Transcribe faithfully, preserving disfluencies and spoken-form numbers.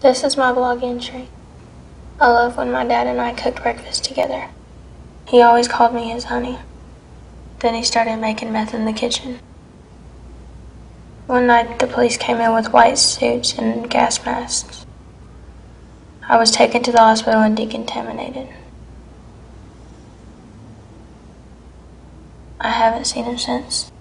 This is my blog entry. I love when my dad and I cooked breakfast together. He always called me his honey. Then he started making meth in the kitchen. One night, the police came in with white suits and gas masks. I was taken to the hospital and decontaminated. I haven't seen him since.